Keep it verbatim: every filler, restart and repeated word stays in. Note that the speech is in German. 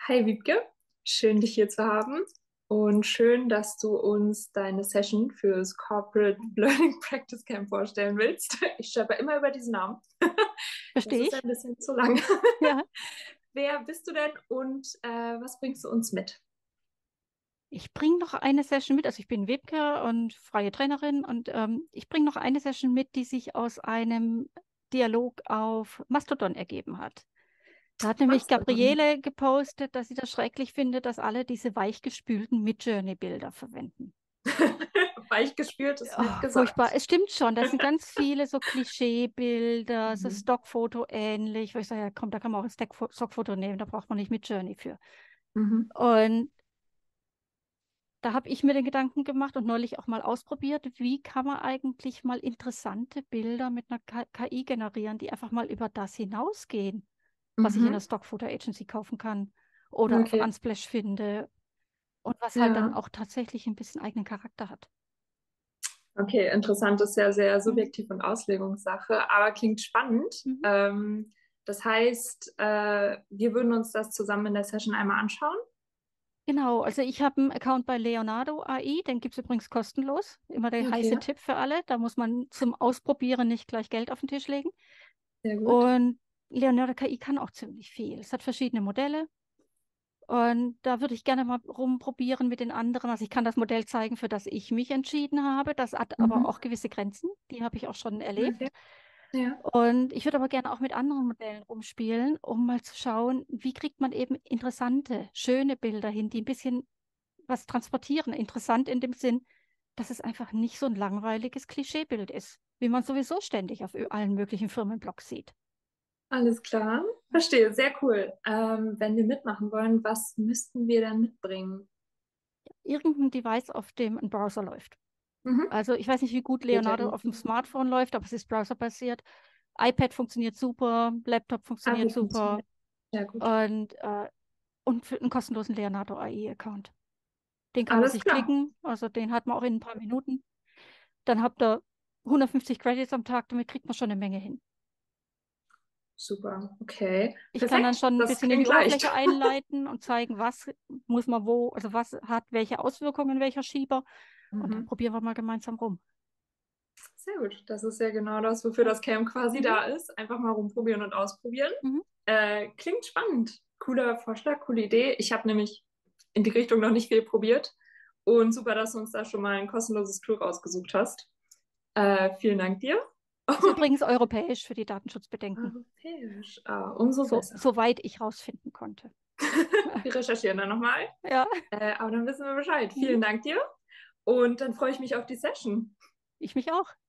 Hi Wiebke, schön dich hier zu haben und schön, dass du uns deine Session fürs Corporate Learning Practice Camp vorstellen willst. Ich stolper immer über diesen Namen. Das Verstehe ist ein ich. bisschen zu lang. Ja. Wer bist du denn und äh, was bringst du uns mit? Ich bringe noch eine Session mit. Also ich bin Webcare und freie Trainerin und ähm, ich bringe noch eine Session mit, die sich aus einem Dialog auf Mastodon ergeben hat. Da hat nämlich Mastodon. Gabriele gepostet, dass sie das schrecklich findet, dass alle diese weichgespülten Midjourney-Bilder verwenden. Weichgespült ist Oh, nett furchtbar. gesagt. Es stimmt schon, das sind ganz viele so Klischeebilder, so Mhm. Stockfoto ähnlich, wo ich sage, ja komm, da kann man auch ein Stockfo- Stockfoto nehmen, da braucht man nicht Midjourney für. Mhm. Und da habe ich mir den Gedanken gemacht und neulich auch mal ausprobiert, wie kann man eigentlich mal interessante Bilder mit einer K I generieren, die einfach mal über das hinausgehen, was ich in Mhm. einer Stock-Photo-Agency kaufen kann oder auf Okay. Unsplash finde und was halt dann Ja. auch tatsächlich ein bisschen eigenen Charakter hat. Okay, interessant, ist ja sehr Mhm. subjektiv und Auslegungssache, aber klingt spannend. Mhm. Ähm, das heißt, äh, wir würden uns das zusammen in der Session einmal anschauen. Genau, also ich habe einen Account bei Leonardo A I, den gibt es übrigens kostenlos. Immer der heiße Okay, Tipp für alle. Da muss man zum Ausprobieren nicht gleich Geld auf den Tisch legen. sehr gut. Und Leonardo K I kann auch ziemlich viel. Es hat verschiedene Modelle. Und da würde ich gerne mal rumprobieren mit den anderen. Also ich kann das Modell zeigen, für das ich mich entschieden habe. Das hat aber Mhm. auch gewisse Grenzen. Die habe ich auch schon Okay, erlebt. ja, Und ich würde aber gerne auch mit anderen Modellen rumspielen, um mal zu schauen, wie kriegt man eben interessante, schöne Bilder hin, die ein bisschen was transportieren. Interessant in dem Sinn, dass es einfach nicht so ein langweiliges Klischeebild ist, wie man sowieso ständig auf allen möglichen Firmenblogs sieht. alles klar. Verstehe, sehr cool. Ähm, wenn wir mitmachen wollen, was müssten wir dann mitbringen? Irgendein Device, auf dem ein Browser läuft. Mhm. Also ich weiß nicht, wie gut Geht ja Leonardo auf dem easy. Smartphone läuft, aber es ist browserbasiert. iPad funktioniert super, Laptop funktioniert iPad super funktioniert. Sehr gut. und, äh, und für einen kostenlosen Leonardo A I-Account. Den kann man Alles sich klar. klicken, also den hat man auch in ein paar Minuten. Dann habt ihr hundertfünfzig Credits am Tag, damit kriegt man schon eine Menge hin. Super. Okay. Ich kann dann Perfekt. schon ein Das bisschen in die klingt leicht. Oberfläche einleiten und zeigen, was muss man wo, also was hat welche Auswirkungen, welcher Schieber. Und dann Mhm. probieren wir mal gemeinsam rum. Sehr gut. Das ist ja genau das, wofür das Camp quasi Mhm. da ist. Einfach mal rumprobieren und ausprobieren. Mhm. Äh, klingt spannend. Cooler Vorschlag, coole Idee. Ich habe nämlich in die Richtung noch nicht viel probiert. Und super, dass du uns da schon mal ein kostenloses Tool rausgesucht hast. Äh, vielen Dank dir. Ist übrigens europäisch für die Datenschutzbedenken, Europäisch. Ah, umso so, besser. soweit ich rausfinden konnte. Wir recherchieren dann nochmal. Ja, Äh, aber dann wissen wir Bescheid. mhm. Vielen Dank dir. Und dann freue ich mich auf die Session. Ich mich auch.